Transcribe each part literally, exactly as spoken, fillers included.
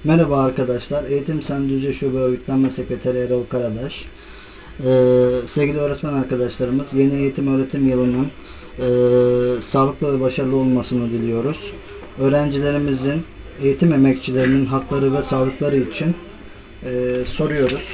Merhaba arkadaşlar, Eğitim Sen Düzce Şube Örgütlenme Sekreteri Erol Karadaş. Ee, sevgili öğretmen arkadaşlarımız, yeni eğitim öğretim yılının e, sağlıklı ve başarılı olmasını diliyoruz. Öğrencilerimizin, eğitim emekçilerinin hakları ve sağlıkları için e, soruyoruz.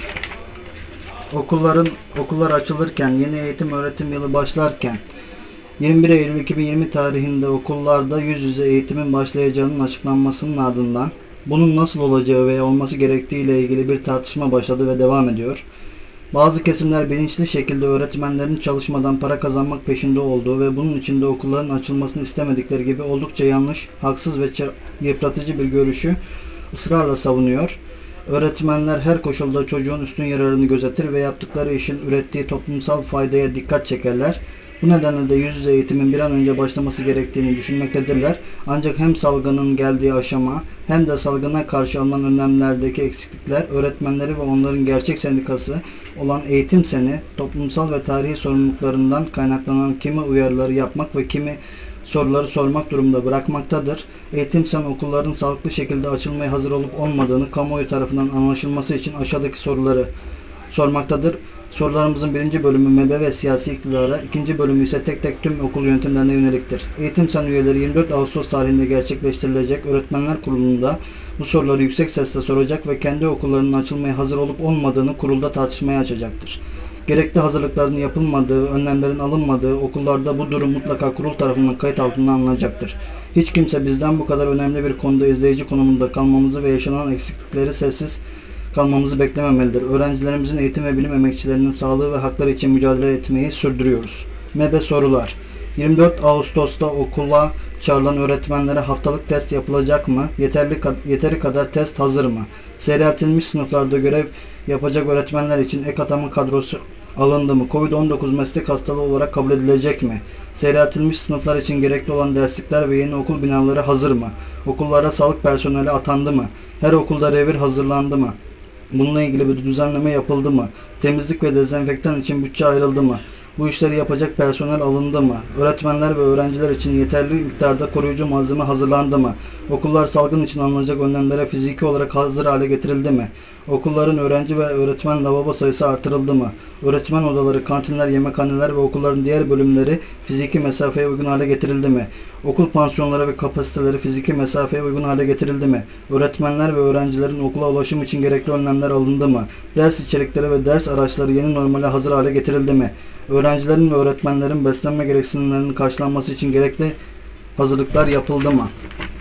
Okulların okullar açılırken, yeni eğitim öğretim yılı başlarken yirmi bir Eylül iki bin yirmi tarihinde okullarda yüz yüze eğitimin başlayacağının açıklanmasının ardından bunun nasıl olacağı veya olması gerektiği ile ilgili bir tartışma başladı ve devam ediyor. Bazı kesimler bilinçli şekilde öğretmenlerin çalışmadan para kazanmak peşinde olduğu ve bunun için de okulların açılmasını istemedikleri gibi oldukça yanlış, haksız ve yıpratıcı bir görüşü ısrarla savunuyor. Öğretmenler her koşulda çocuğun üstün yararını gözetir ve yaptıkları işin ürettiği toplumsal faydaya dikkat çekerler. Bu nedenle de yüz yüze eğitimin bir an önce başlaması gerektiğini düşünmektedirler. Ancak hem salgının geldiği aşama hem de salgına karşı alınan önlemlerdeki eksiklikler öğretmenleri ve onların gerçek sendikası olan Eğitim Sen'i toplumsal ve tarihi sorumluluklarından kaynaklanan kimi uyarıları yapmak ve kimi soruları sormak durumunda bırakmaktadır. Eğitim Sen okulların sağlıklı şekilde açılmaya hazır olup olmadığını kamuoyu tarafından anlaşılması için aşağıdaki soruları sormaktadır. Sorularımızın birinci bölümü M E B ve siyasi iktidara, ikinci bölümü ise tek tek tüm okul yönetimlerine yöneliktir. Eğitim Sen üyeleri yirmi dört Ağustos tarihinde gerçekleştirilecek Öğretmenler Kurulu'nda bu soruları yüksek sesle soracak ve kendi okullarının açılmaya hazır olup olmadığını kurulda tartışmaya açacaktır. Gerekli hazırlıkların yapılmadığı, önlemlerin alınmadığı okullarda bu durum mutlaka kurul tarafından kayıt altına alınacaktır. Hiç kimse bizden bu kadar önemli bir konuda izleyici konumunda kalmamızı ve yaşanan eksiklikleri sessiz kalmamızı beklememelidir. Öğrencilerimizin eğitim ve bilim emekçilerinin sağlığı ve hakları için mücadele etmeyi sürdürüyoruz. M E B sorular. yirmi dört Ağustos'ta okula çağrılan öğretmenlere haftalık test yapılacak mı? Yeterli yeteri kadar test hazır mı? Seyreltilmiş sınıflarda görev yapacak öğretmenler için ek atama kadrosu alındı mı? Covid on dokuz meslek hastalığı olarak kabul edilecek mi? Seyreltilmiş sınıflar için gerekli olan derslikler ve yeni okul binaları hazır mı? Okullara sağlık personeli atandı mı? Her okulda revir hazırlandı mı? Bununla ilgili bir düzenleme yapıldı mı? Temizlik ve dezenfektan için bütçe ayrıldı mı? Bu işleri yapacak personel alındı mı? Öğretmenler ve öğrenciler için yeterli miktarda koruyucu malzeme hazırlandı mı? Okullar salgın için alınacak önlemlere fiziki olarak hazır hale getirildi mi? Okulların öğrenci ve öğretmen lavabo sayısı artırıldı mı? Öğretmen odaları, kantinler, yemekhaneler ve okulların diğer bölümleri fiziki mesafeye uygun hale getirildi mi? Okul pansiyonları ve kapasiteleri fiziki mesafeye uygun hale getirildi mi? Öğretmenler ve öğrencilerin okula ulaşım için gerekli önlemler alındı mı? Ders içerikleri ve ders araçları yeni normale hazır hale getirildi mi? Öğrencilerin ve öğretmenlerin beslenme gereksinimlerinin karşılanması için gerekli hazırlıklar yapıldı mı?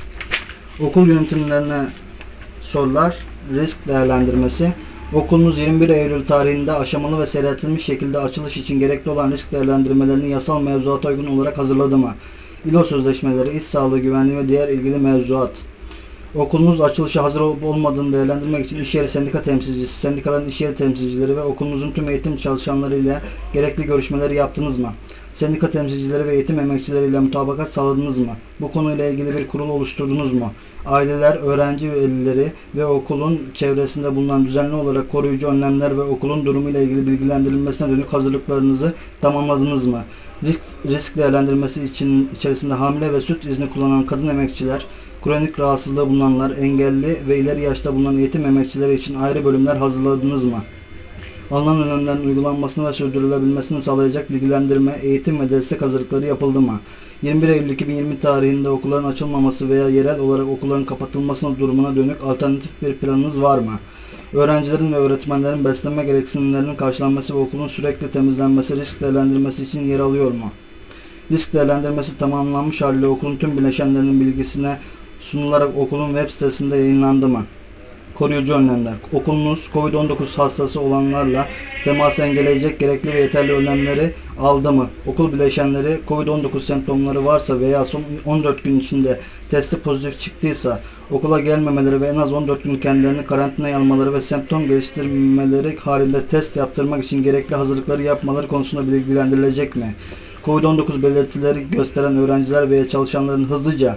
Okul yönetimlerine sorular, risk değerlendirmesi. Okulunuz yirmi bir Eylül tarihinde aşamalı ve seyreltilmiş şekilde açılış için gerekli olan risk değerlendirmelerini yasal mevzuata uygun olarak hazırladı mı? İLO sözleşmeleri, iş sağlığı güvenliği ve diğer ilgili mevzuat. Okulunuz açılışa hazır olup olmadığını değerlendirmek için iş yeri sendika temsilcisi, sendikaların iş yeri temsilcileri ve okulunuzun tüm eğitim çalışanları ile gerekli görüşmeleri yaptınız mı? Sendika temsilcileri ve eğitim emekçileriyle mutabakat sağladınız mı? Bu konuyla ilgili bir kurul oluşturdunuz mu? Aileler, öğrenci velileri ve okulun çevresinde bulunan düzenli olarak koruyucu önlemler ve okulun durumuyla ilgili bilgilendirilmesine dönük hazırlıklarınızı tamamladınız mı? Risk, risk değerlendirmesi için içerisinde hamile ve süt izni kullanan kadın emekçiler, kronik rahatsızlığı bulunanlar, engelli ve ileri yaşta bulunan eğitim emekçileri için ayrı bölümler hazırladınız mı? Alınan önlemlerin uygulanmasını ve sürdürülebilmesini sağlayacak bilgilendirme, eğitim ve destek hazırlıkları yapıldı mı? yirmi bir Eylül iki bin yirmi tarihinde okulların açılmaması veya yerel olarak okulların kapatılmasına durumuna dönük alternatif bir planınız var mı? Öğrencilerin ve öğretmenlerin beslenme gereksinimlerinin karşılanması ve okulun sürekli temizlenmesi risk değerlendirmesi için yer alıyor mu? Risk değerlendirmesi tamamlanmış haliyle okulun tüm bileşenlerinin bilgisine sunularak okulun web sitesinde yayınlandı mı? Koruyucu önlemler. Okulunuz Covid on dokuz hastası olanlarla teması engelleyecek gerekli ve yeterli önlemleri aldı mı? Okul bileşenleri Covid on dokuz semptomları varsa veya son on dört gün içinde testi pozitif çıktıysa okula gelmemeleri ve en az on dört gün kendilerini karantinaya almaları ve semptom geliştirmeleri halinde test yaptırmak için gerekli hazırlıkları yapmaları konusunda bilgilendirilecek mi? Covid on dokuz belirtileri gösteren öğrenciler veya çalışanların hızlıca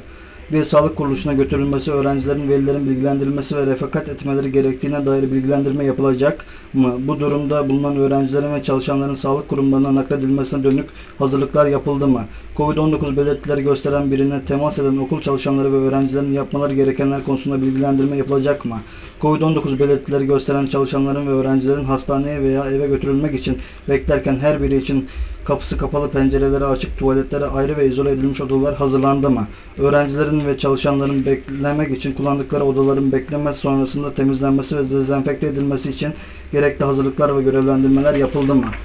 Bir sağlık kuruluşuna götürülmesi, öğrencilerin, velilerin bilgilendirilmesi ve refakat etmeleri gerektiğine dair bilgilendirme yapılacak mı? Bu durumda bulunan öğrencilerin ve çalışanların sağlık kurumlarına nakledilmesine dönük hazırlıklar yapıldı mı? Covid on dokuz belirtileri gösteren birine temas eden okul çalışanları ve öğrencilerin yapmaları gerekenler konusunda bilgilendirme yapılacak mı? Covid on dokuz belirtileri gösteren çalışanların ve öğrencilerin hastaneye veya eve götürülmek için beklerken her biri için kapısı kapalı, pencereleri açık, tuvaletlere ayrı ve izole edilmiş odalar hazırlandı mı? Öğrencilerin ve çalışanların beklemek için kullandıkları odaların bekleme sonrasında temizlenmesi ve dezenfekte edilmesi için gerekli hazırlıklar ve görevlendirmeler yapıldı mı?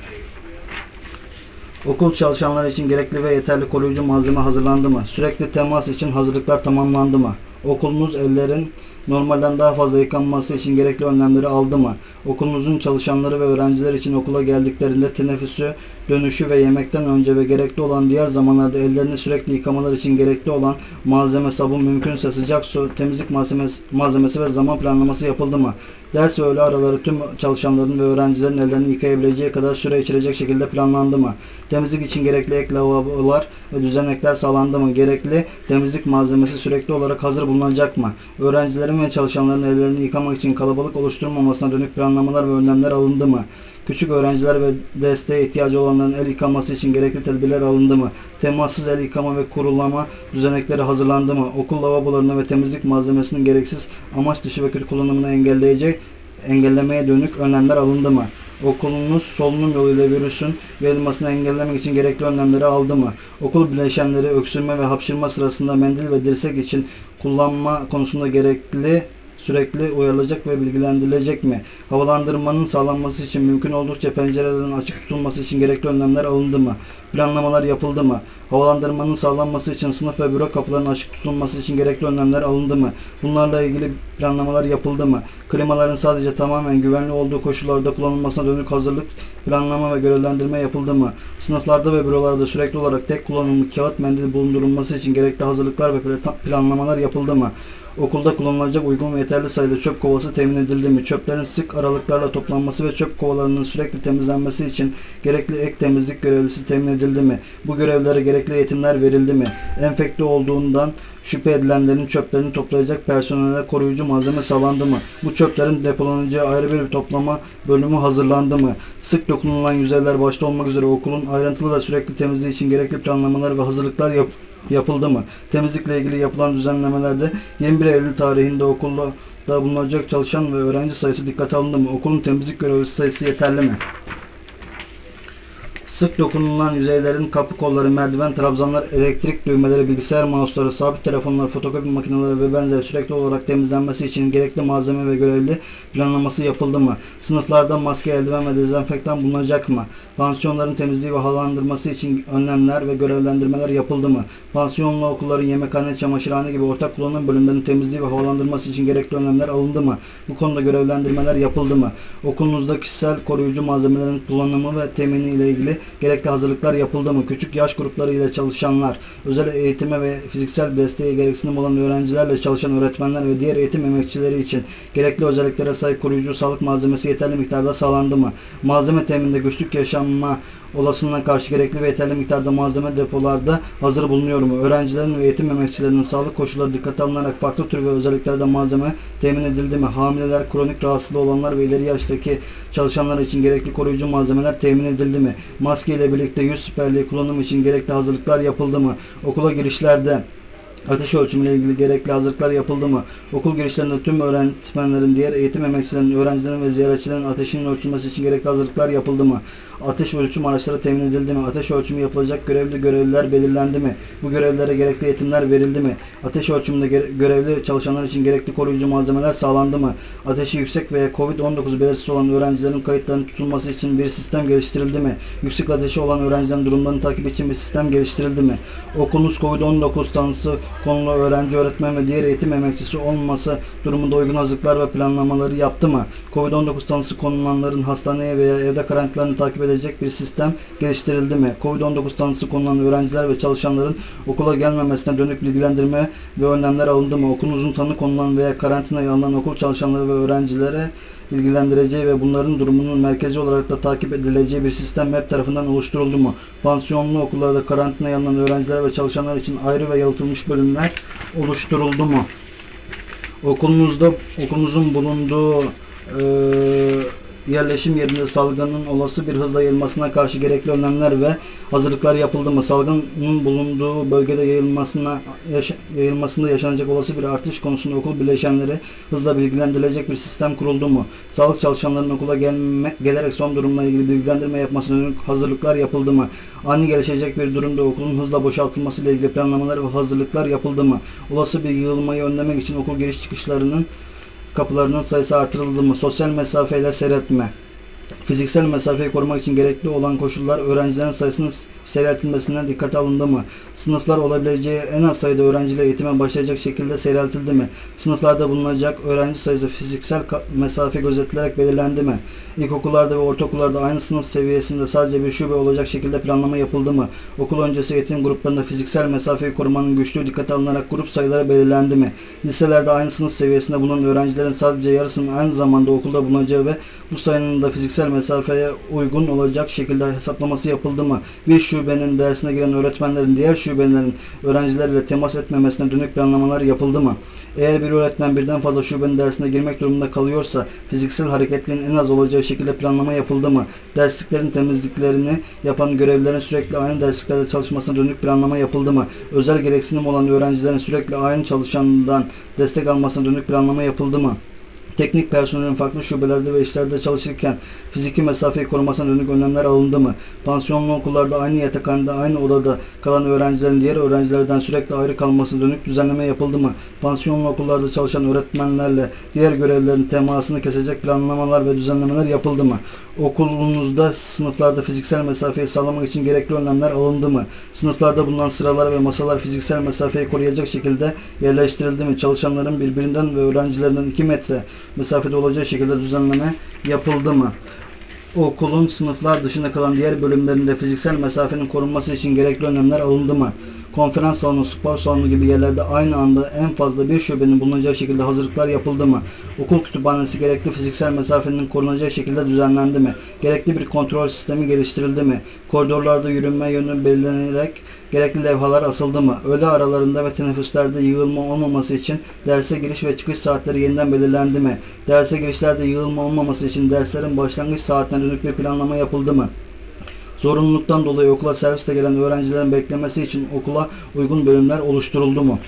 Okul çalışanları için gerekli ve yeterli koruyucu malzeme hazırlandı mı? Sürekli temas için hazırlıklar tamamlandı mı? Okulunuz ellerin normalden daha fazla yıkanması için gerekli önlemleri aldı mı? Okulunuzun çalışanları ve öğrenciler için okula geldiklerinde teneffüsü, dönüşü ve yemekten önce ve gerekli olan diğer zamanlarda ellerini sürekli yıkamalar için gerekli olan malzeme, sabun, mümkünse sıcak su, temizlik malzemesi, malzemesi ve zaman planlaması yapıldı mı? Ders ve öğle araları tüm çalışanların ve öğrencilerin ellerini yıkayabileceği kadar süre içerecek şekilde planlandı mı? Temizlik için gerekli ek lavabolar ve düzenekler sağlandı mı? Gerekli temizlik malzemesi sürekli olarak hazır bulunacak mı? Öğrencilerin ve çalışanların ellerini yıkamak için kalabalık oluşturmamasına dönük planlamalar ve önlemler alındı mı? Küçük öğrenciler ve desteğe ihtiyacı olanların el yıkaması için gerekli tedbirler alındı mı? Temassız el yıkama ve kurulama düzenekleri hazırlandı mı? Okul lavabolarını ve temizlik malzemesinin gereksiz, amaç dışı ve kötü kullanımını engelleyecek, engellemeye dönük önlemler alındı mı? Okulunuz solunum yoluyla virüsün yayılmasını engellemek için gerekli önlemleri aldı mı? Okul bileşenleri öksürme ve hapşırma sırasında mendil ve dirsek için kullanma konusunda gerekli sürekli uyarılacak ve bilgilendirilecek mi? Havalandırmanın sağlanması için mümkün oldukça pencerelerin açık tutulması için gerekli önlemler alındı mı? Planlamalar yapıldı mı? Havalandırmanın sağlanması için sınıf ve büro kapılarının açık tutulması için gerekli önlemler alındı mı? Bunlarla ilgili planlamalar yapıldı mı? Klimaların sadece tamamen güvenli olduğu koşullarda kullanılmasına dönük hazırlık, planlama ve görevlendirme yapıldı mı? Sınıflarda ve bürolarda sürekli olarak tek kullanımlı kağıt mendil bulundurulması için gerekli hazırlıklar ve planlamalar yapıldı mı? Okulda kullanılacak uygun ve yeterli sayıda çöp kovası temin edildi mi? Çöplerin sık aralıklarla toplanması ve çöp kovalarının sürekli temizlenmesi için gerekli ek temizlik görevlisi temin edildi mi? Bu görevlere gerekli eğitimler verildi mi? Enfekte olduğundan şüphe edilenlerin çöplerini toplayacak personele koruyucu malzeme sağlandı mı? Bu çöplerin depolanacağı ayrı bir toplama bölümü hazırlandı mı? Sık dokunulan yüzeyler başta olmak üzere okulun ayrıntılı ve sürekli temizliği için gerekli planlamalar ve hazırlıklar yap yapıldı mı? Temizlikle ilgili yapılan düzenlemelerde yirmi bir Eylül tarihinde okulda da bulunacak çalışan ve öğrenci sayısı dikkate alındı mı? Okulun temizlik görevlisi sayısı yeterli mi? Sık dokunulan yüzeylerin kapı kolları, merdiven, trabzanlar, elektrik düğmeleri, bilgisayar mouse'ları, sabit telefonlar, fotokopi makineleri ve benzeri sürekli olarak temizlenmesi için gerekli malzeme ve görevli planlaması yapıldı mı? Sınıflarda maske, eldiven ve dezenfektan bulunacak mı? Pansiyonların temizliği ve havalandırması için önlemler ve görevlendirmeler yapıldı mı? Pansiyonlu okulların yemekhane, çamaşırhane gibi ortak kullanım bölümlerinin temizliği ve havalandırması için gerekli önlemler alındı mı? Bu konuda görevlendirmeler yapıldı mı? Okulunuzda kişisel koruyucu malzemelerin kullanımı ve temini ile ilgili gerekli hazırlıklar yapıldı mı? Küçük yaş grupları ile çalışanlar, özel eğitime ve fiziksel desteğe gereksinim olan öğrencilerle çalışan öğretmenler ve diğer eğitim emekçileri için gerekli özelliklere sahip koruyucu sağlık malzemesi yeterli miktarda sağlandı mı? Malzeme temininde güçlük yaşanma olasılığına karşı gerekli ve yeterli miktarda malzeme depolarda hazır bulunuyor mu? Öğrencilerin ve eğitim emekçilerinin sağlık koşulları dikkate alınarak farklı tür ve özelliklerde malzeme temin edildi mi? Hamileler, kronik rahatsızlığı olanlar ve ileri yaştaki çalışanlar için gerekli koruyucu malzemeler temin edildi mi? Maske ile birlikte yüz siperliği kullanım için gerekli hazırlıklar yapıldı mı? Okula girişlerde ateş ölçümüyle ilgili gerekli hazırlıklar yapıldı mı? Okul girişlerinde tüm öğretmenlerin, diğer eğitim emekçilerinin, öğrencilerin ve ziyaretçilerin ateşinin ölçülmesi için gerekli hazırlıklar yapıldı mı? Ateş ölçüm araçları temin edildi mi? Ateş ölçümü yapılacak görevli görevliler belirlendi mi? Bu görevlilere gerekli eğitimler verildi mi? Ateş ölçümünde görevli çalışanlar için gerekli koruyucu malzemeler sağlandı mı? Ateşi yüksek veya Covid on dokuz belirtisi olan öğrencilerin kayıtlarının tutulması için bir sistem geliştirildi mi? Yüksek ateşi olan öğrencilerin durumlarını takip için bir sistem geliştirildi mi? Okulunuz Covid on dokuz tanısı konulu öğrenci, öğretmen ve diğer eğitim emekçisi olmaması durumunda uygun hazırlıklar ve planlamaları yaptı mı? Covid on dokuz tanısı konulanların hastaneye veya evde karantinasını takip edecek bir sistem geliştirildi mi? Covid on dokuz tanısı konulan öğrenciler ve çalışanların okula gelmemesine dönük bilgilendirme ve önlemler alındı mı? Okulunuzun tanı konulan veya karantinaya alınan okul çalışanları ve öğrencilere bilgilendireceği ve bunların durumunun merkezi olarak da takip edileceği bir sistem M E P tarafından oluşturuldu mu? Pansiyonlu okullarda karantinaya alınan öğrenciler ve çalışanlar için ayrı ve yalıtılmış bölümler oluşturuldu mu? Okulunuzda, okulunuzun bulunduğu e, yerleşim yerinde salgının olası bir hızla yayılmasına karşı gerekli önlemler ve hazırlıklar yapıldı mı? Salgının bulunduğu bölgede yayılmasına yaşa, yayılmasında yaşanacak olası bir artış konusunda okul bileşenleri hızla bilgilendirilecek bir sistem kuruldu mu? Sağlık çalışanlarının okula gelme, gelerek son durumla ilgili bilgilendirme yapmasına yönelik hazırlıklar yapıldı mı? Ani gelişecek bir durumda okulun hızla boşaltılması ile ilgili planlamalar ve hazırlıklar yapıldı mı? Olası bir yığılmayı önlemek için okul giriş çıkışlarının kapılarının sayısı artırıldı mı? Sosyal mesafeyle seyretme. Fiziksel mesafeyi korumak için gerekli olan koşullar öğrencilerin sayısının seyreltilmesinden dikkate alındı mı? Sınıflar olabileceği en az sayıda öğrenciyle eğitime başlayacak şekilde seyreltildi mi? Sınıflarda bulunacak öğrenci sayısı fiziksel mesafe gözetilerek belirlendi mi? İlkokullarda ve ortaokullarda aynı sınıf seviyesinde sadece bir şube olacak şekilde planlama yapıldı mı? Okul öncesi eğitim gruplarında fiziksel mesafeyi korumanın güçlüğü dikkate alınarak grup sayıları belirlendi mi? Liselerde aynı sınıf seviyesinde bulunan öğrencilerin sadece yarısının aynı zamanda okulda bulunacağı ve bu sayının da fiziksel mesafeye uygun olacak şekilde hesaplaması yapıldı mı? Bir şubenin dersine giren öğretmenlerin diğer şubelerin öğrencilerle temas etmemesine dönük planlamalar yapıldı mı? Eğer bir öğretmen birden fazla şubenin dersine girmek durumunda kalıyorsa fiziksel hareketliğin en az olacağı şekilde planlama yapıldı mı? Dersliklerin temizliklerini yapan görevlilerin sürekli aynı dersliklerde çalışmasına dönük planlama yapıldı mı? Özel gereksinim olan öğrencilerin sürekli aynı çalışandan destek almasına dönük planlama yapıldı mı? Teknik personelin farklı şubelerde ve işlerde çalışırken fiziki mesafeyi korumasına dönük önlemler alındı mı? Pansiyonlu okullarda aynı yatakhanede, aynı odada kalan öğrencilerin diğer öğrencilerden sürekli ayrı kalmasına dönük düzenleme yapıldı mı? Pansiyonlu okullarda çalışan öğretmenlerle diğer görevlilerin temasını kesecek planlamalar ve düzenlemeler yapıldı mı? Okulunuzda sınıflarda fiziksel mesafeyi sağlamak için gerekli önlemler alındı mı? Sınıflarda bulunan sıralar ve masalar fiziksel mesafeyi koruyacak şekilde yerleştirildi mi? Çalışanların birbirinden ve öğrencilerinden iki metre mesafede olacağı şekilde düzenleme yapıldı mı? Okulun sınıflar dışında kalan diğer bölümlerinde fiziksel mesafenin korunması için gerekli önlemler alındı mı? Konferans salonu, spor salonu gibi yerlerde aynı anda en fazla bir şubenin bulunacağı şekilde hazırlıklar yapıldı mı? Okul kütüphanesi gerekli fiziksel mesafenin korunacağı şekilde düzenlendi mi? Gerekli bir kontrol sistemi geliştirildi mi? Koridorlarda yürünme yönü belirlenerek gerekli levhalar asıldı mı? Öğle aralarında ve teneffüslerde yığılma olmaması için derse giriş ve çıkış saatleri yeniden belirlendi mi? Derse girişlerde yığılma olmaması için derslerin başlangıç saatine dönük bir planlama yapıldı mı? Zorunluluktan dolayı okula servisle gelen öğrencilerin beklemesi için okula uygun bölümler oluşturuldu mu?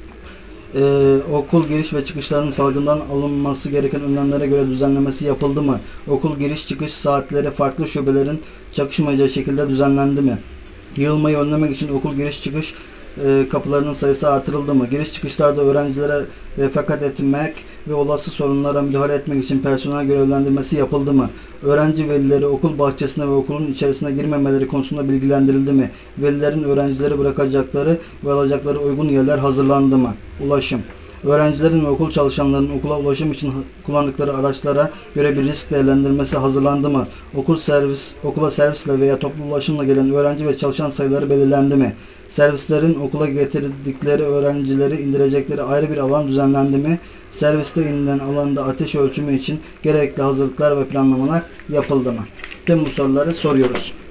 Ee, okul giriş ve çıkışlarının salgından alınması gereken önlemlere göre düzenlemesi yapıldı mı? Okul giriş çıkış saatleri farklı şubelerin çakışmayacağı şekilde düzenlendi mi? Yığılmayı önlemek için okul giriş çıkış e, kapılarının sayısı artırıldı mı? Giriş çıkışlarda öğrencilere refakat etmek ve olası sorunlara müdahale etmek için personel görevlendirmesi yapıldı mı? Öğrenci velileri okul bahçesine ve okulun içerisine girmemeleri konusunda bilgilendirildi mi? Velilerin öğrencileri bırakacakları ve alacakları uygun yerler hazırlandı mı? Ulaşım. Öğrencilerin ve okul çalışanlarının okula ulaşım için kullandıkları araçlara göre bir risk değerlendirmesi hazırlandı mı? Okul servis, okula servisle veya toplu ulaşımla gelen öğrenci ve çalışan sayıları belirlendi mi? Servislerin okula getirdikleri öğrencileri indirecekleri ayrı bir alan düzenlendi mi? Serviste inilen alanda ateş ölçümü için gerekli hazırlıklar ve planlamalar yapıldı mı? Tüm bu soruları soruyoruz.